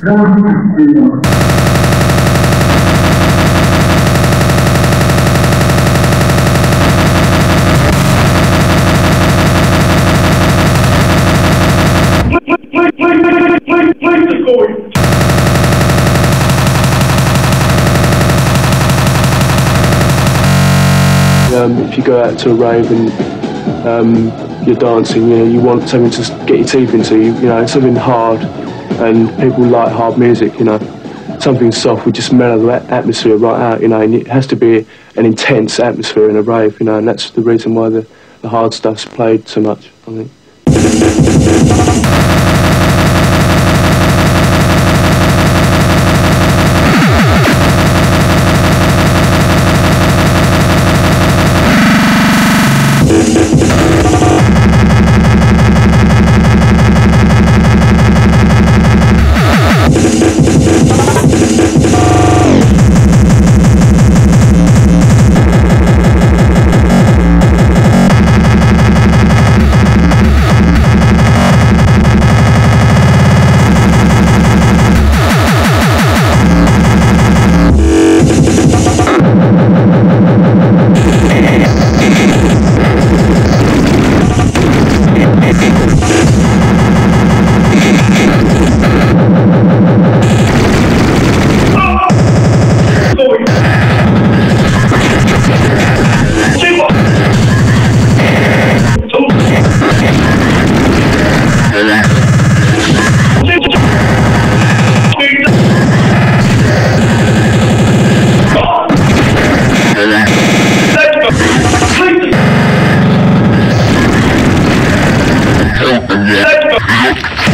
If you go out to a rave and you're dancing, you know, you want something to get your teeth into, you know, something hard, and people like hard music, you know. Something soft would just mellow the atmosphere right out, you know, and it has to be an intense atmosphere in a rave, you know, and that's the reason why the hard stuff's played so much, I think. Yeah.